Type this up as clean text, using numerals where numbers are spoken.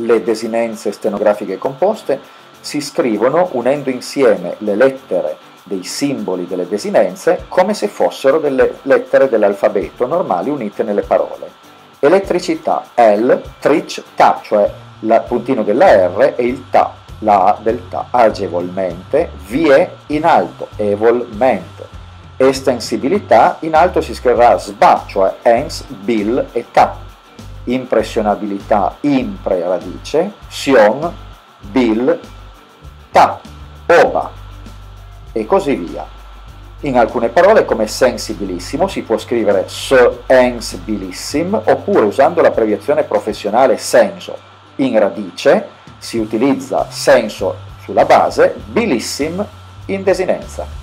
le desinenze stenografiche composte si scrivono unendo insieme le lettere dei simboli delle desinenze come se fossero delle lettere dell'alfabeto normali unite nelle parole. Elettricità, el, tric, ta, cioè il puntino della R e il ta, la A del ta. Agevolmente, vie, in alto, evolmente. Estensibilità, in alto si scriverà sba, cioè ens, bil e ta. Impressionabilità, impre radice, sion, bil, ta, oba, e così via. In alcune parole, come sensibilissimo, si può scrivere sensbilissim, oppure usando l'abbreviazione professionale senso. In radice si utilizza senso sulla base, bilissim in desinenza.